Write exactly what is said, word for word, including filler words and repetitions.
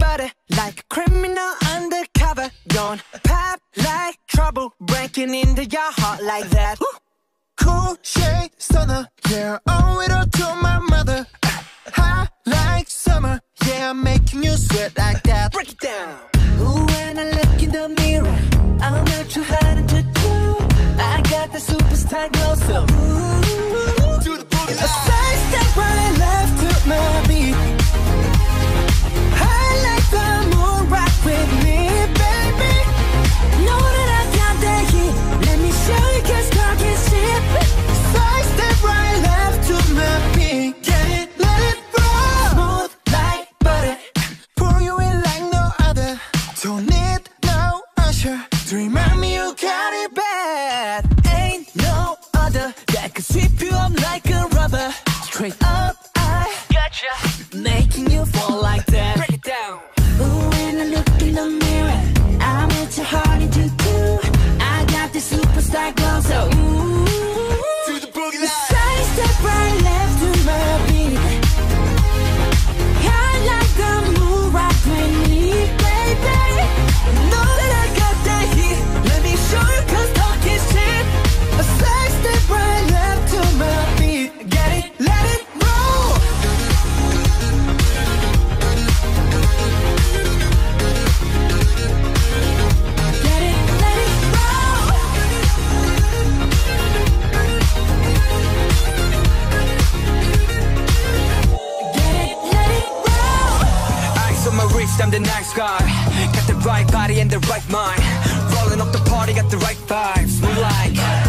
butter, like a criminal undercover. Don't pop like trouble, breaking into your heart like that. Cool shade stunner, yeah, owe it all to my mother. Hot like summer, yeah, I'm making you sweat like that. Break it down. Ooh, when I look in the mirror, I'm not too hard to do. I got the superstar glow, so ooh, Do the boogie a side step right left to my beat. I like the moon rock with me, baby. Know that I got that heat. Let me show you, cause talk is cheap. Side step right left to my beat. Get it, let it roll. Smooth like butter. Pour you in like no other. Don't need no Usher to remind me you got it bad. Ain't no other that could sweep you up like a rubber. Straight up, I gotcha, making you fall like that. Break it down. Ooh, when I look in the mirror, I'm at your heart into two. I got the superstar glow, so ooh, Do the boogie line. side step right left to my beat. I like the moon rock with me, baby. Know that I got that heat. Let me show you, cause talk is cheap. A side step right left to my beat. Get it, let it roll. Get it, let it roll. Get it, let it roll. Ice on my wrist, I'm the nice guy. Got the right body and the right mind. Rolling up the party, got the right vibes. Move like